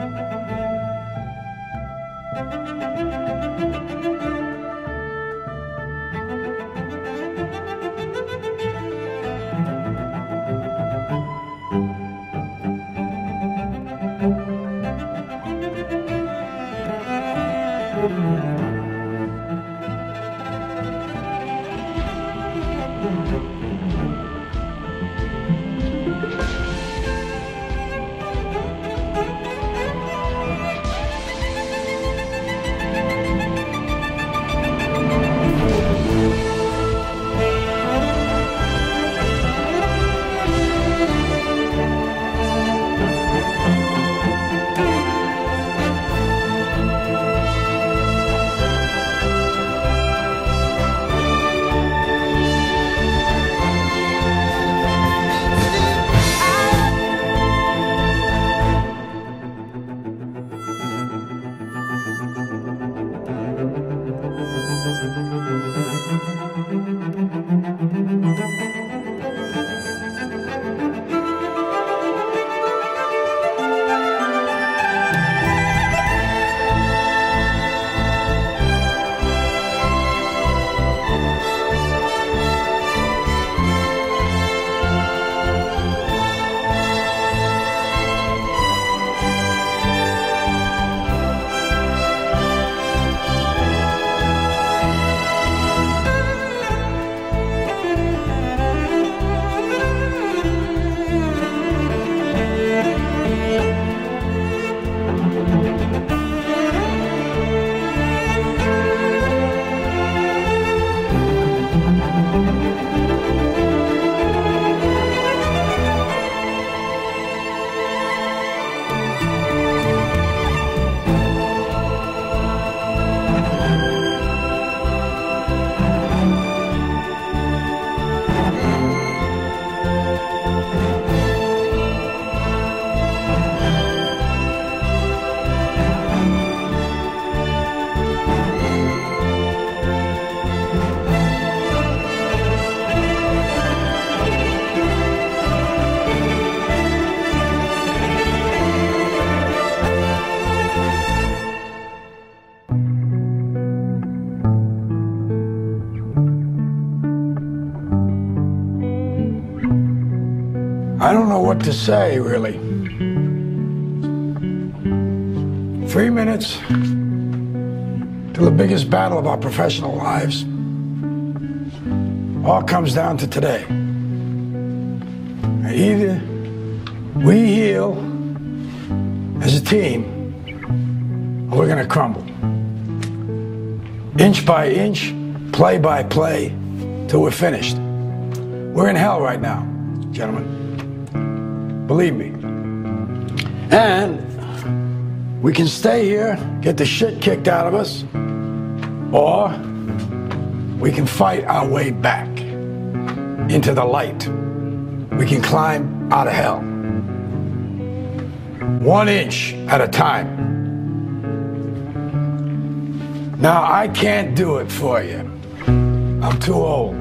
I don't know what to say, really. 3 minutes to the biggest battle of our professional lives. All comes down to today. Either we heal as a team, or we're gonna crumble. Inch by inch, play by play, till we're finished. We're in hell right now, gentlemen. Believe me. And we can stay here, get the shit kicked out of us, or we can fight our way back into the light. We can climb out of hell. 1 inch at a time. Now, I can't do it for you. I'm too old.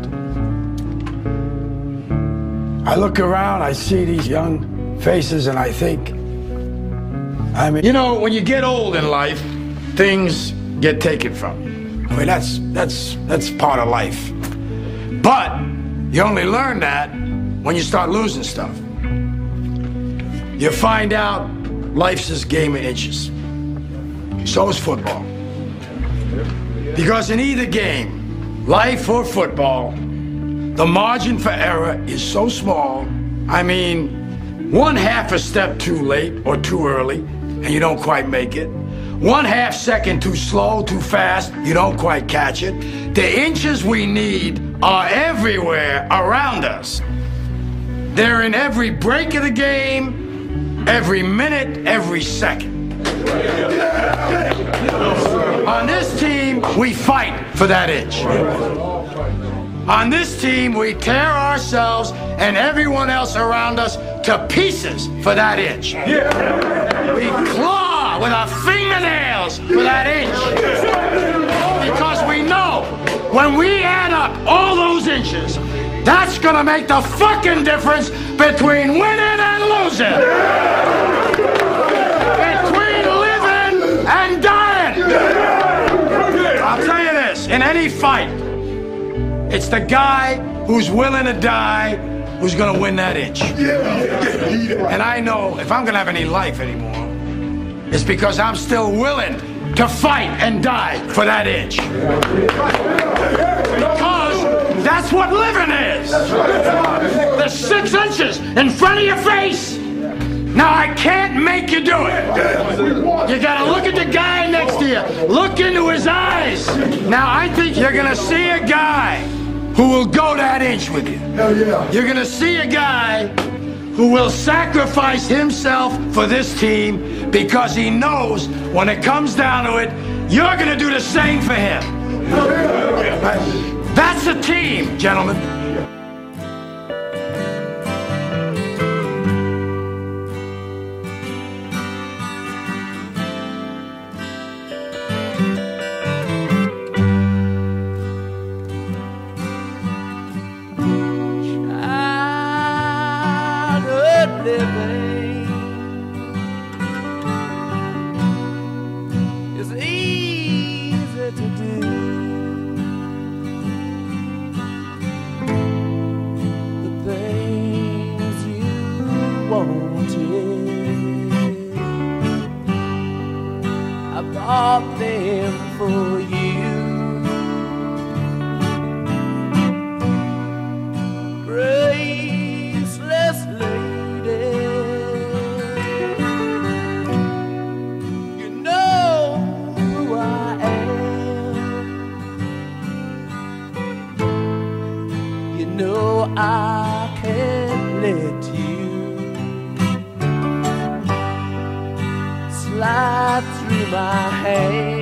I look around, I see these young faces, and I think, you know, when you get old in life, things get taken from you. I mean, that's part of life. But you only learn that when you start losing stuff. You find out life's this game of inches. So is football. Because in either game, life or football, the margin for error is so small. I mean, 1/2 a step too late or too early, and you don't quite make it. 1/2 second too slow, too fast, you don't quite catch it. The inches we need are everywhere around us. They're in every break of the game, every minute, every second. On this team, we fight for that inch. On this team, we tear ourselves and everyone else around us to pieces for that inch. We claw with our fingernails for that inch. Because we know when we add up all those inches, that's gonna make the fucking difference between winning and losing. Between any fight, it's the guy who's willing to die who's gonna win that inch. And I know if I'm gonna have any life anymore, it's because I'm still willing to fight and die for that inch. Because that's what living is. There's 6 inches in front of your face. Now I can't make you do it. You gotta look at the guy next to you. Look into his eyes. Now I think you're gonna see a guy who will go that inch with you. You're gonna see a guy who will sacrifice himself for this team because he knows when it comes down to it, you're gonna do the same for him. That's a team, gentlemen. It's easy to do. The things you wanted, I bought them for you. Graceless lady, you know who I am. You know I can't let you slide through my hands.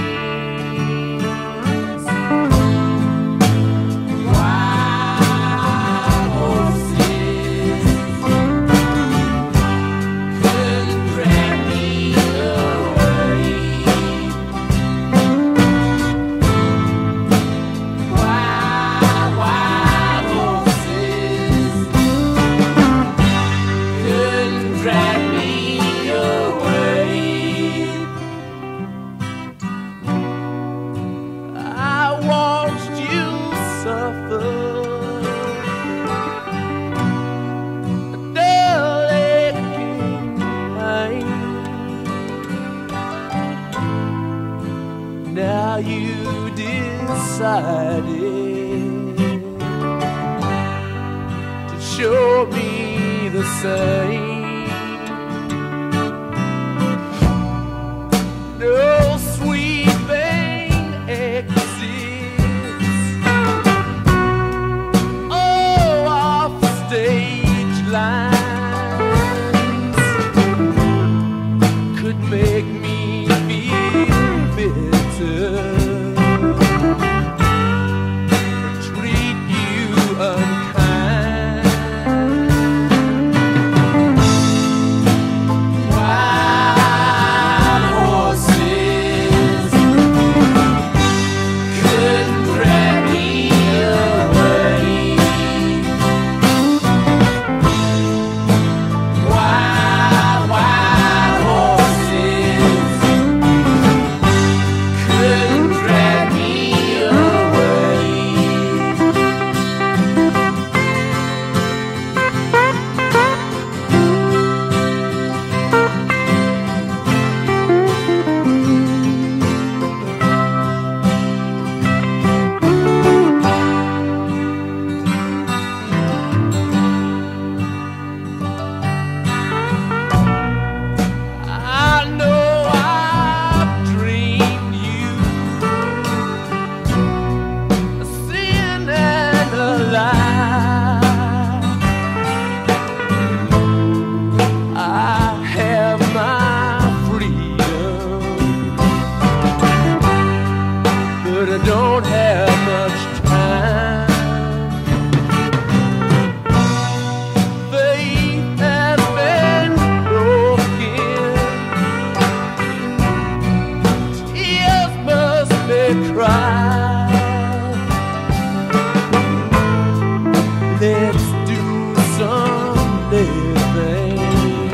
Wild horses couldn't drag me away. Wild horses couldn't drag me away. I watched you suffer a dull aching pain. Now you decided to show me the same. No sweet vein exists. Oh, off stage lines could make me feel bitter, treat you unkind. Wild horses couldn't drag me away. Wild horses couldn't drag me away. I know I've dreamed you a sin and a lie. I have my freedom, but I don't have much time. Faith has been broken, tears must be cried. Let's do some living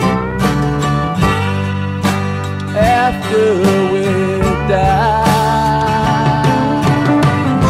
after we die.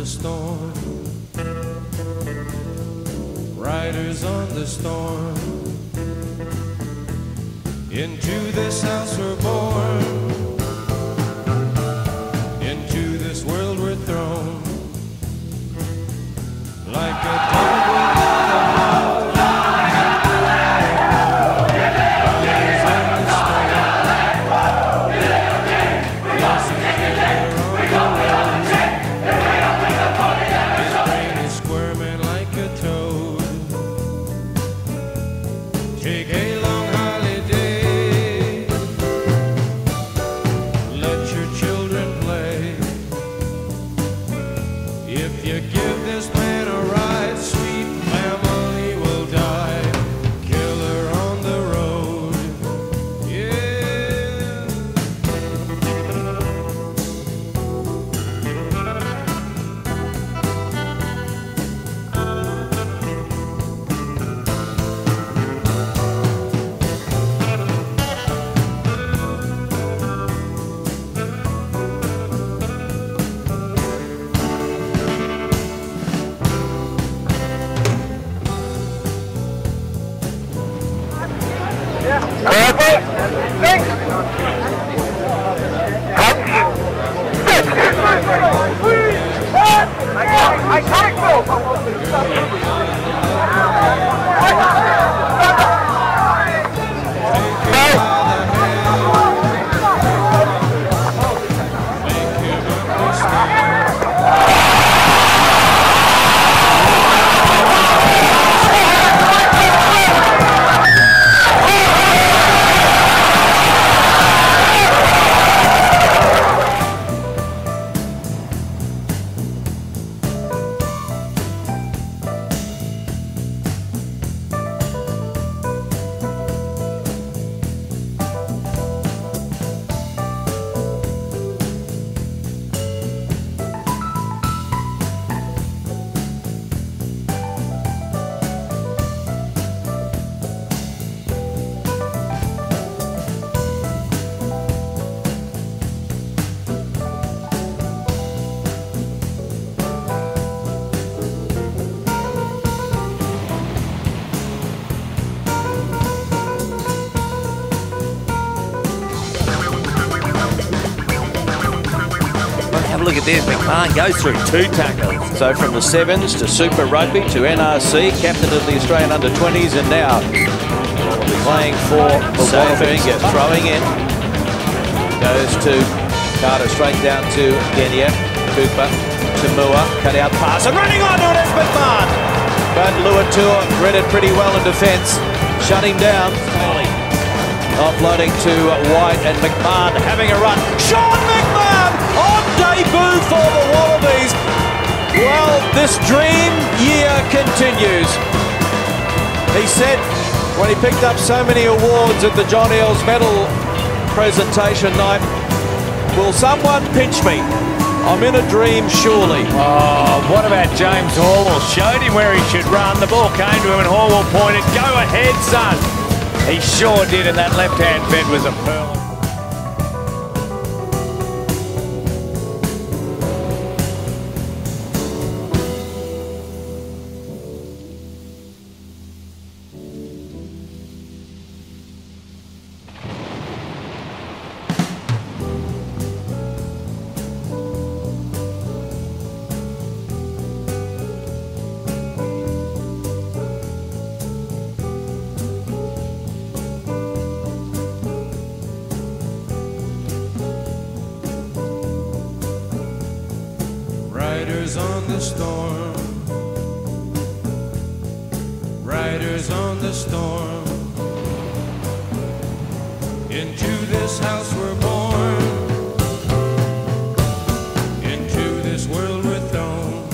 the storm. Riders on the storm. Into this house we're born. Into this world we're thrown. Like a dog without a bone. Riders on the storm. Yes, it's on the road. His brain is squirming like a toad. Take a long holiday. Let your children play. If you give this man a ride, sweet family will die. Killer on the road. Yeah. Have a look at this. McMahon goes through 2 tackles. So from the sevens to Super Rugby to NRC, captain of the Australian under-20s, and now playing for Wallabies, throwing in. Goes to Carter, straight down to Genia. Cooper to Mua, cut out pass, and running onto it is McMahon. But Luatua read it pretty well in defence. Shut him down. Offloading to White, and McMahon having a run. Sean McMahon on debut for the Wallabies. Well, this dream year continues. He said when he picked up so many awards at the John Eales medal presentation night, will someone pinch me? I'm in a dream, surely. Oh, what about James Horwell? Showed him where he should run. The ball came to him and Horwell pointed, go ahead, son. He sure did, and that left-hand bend was a pearl. Riders on the storm. Riders on the storm. Into this house we're born. Into this world we're thrown.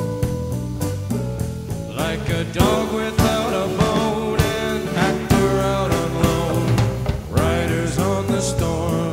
Like a dog without a bone, an actor out on loan. Riders on the storm.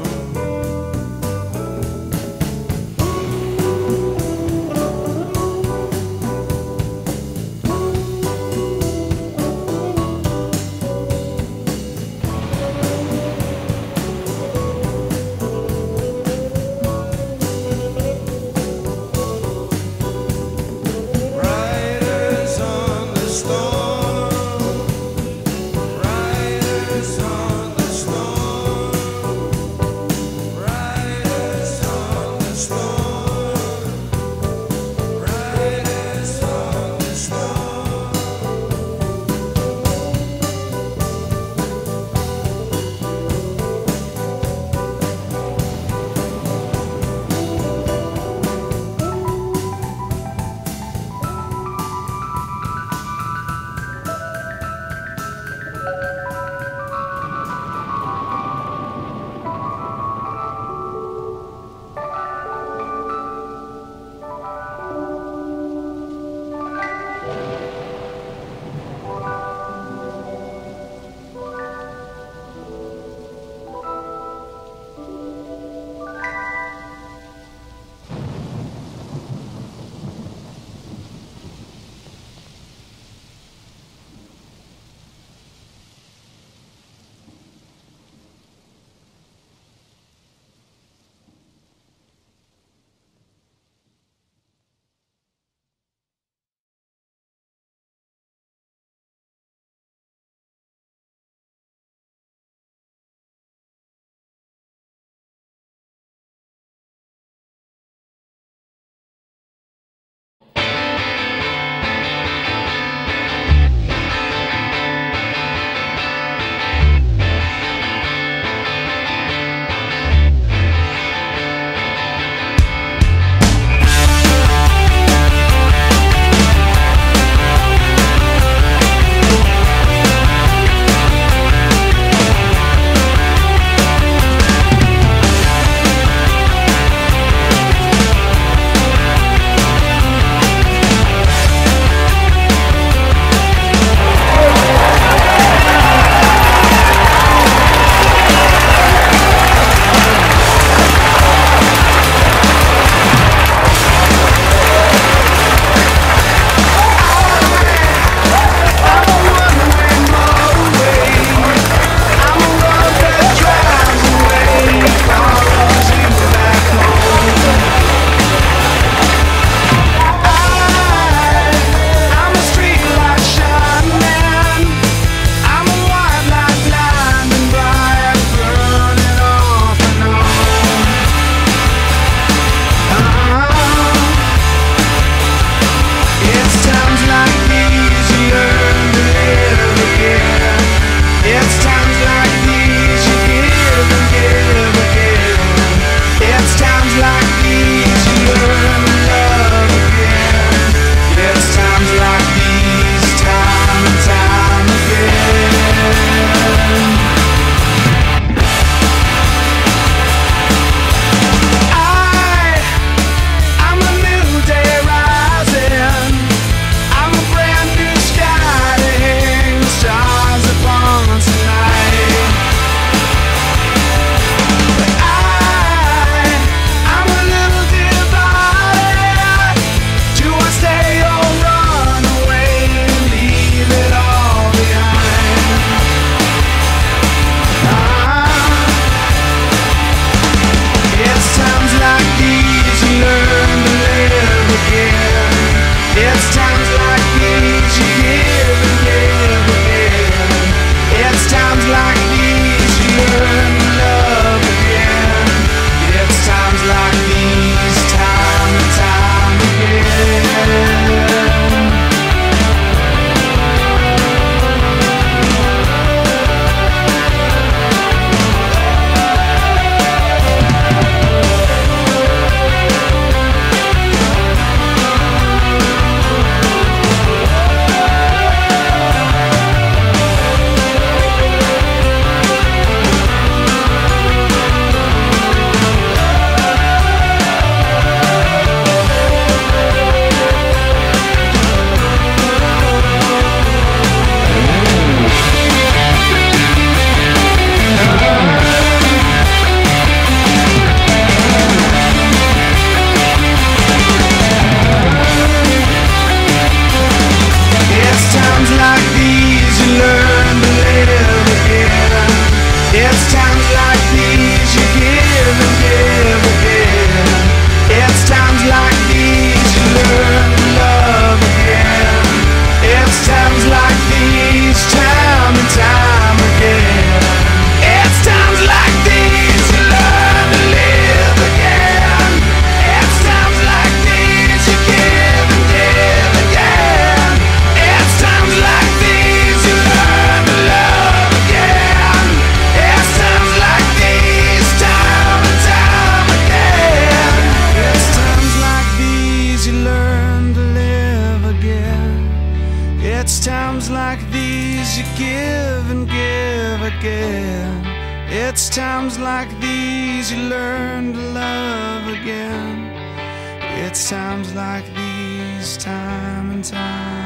It's times like these you learn to love again. It's times like these, time and time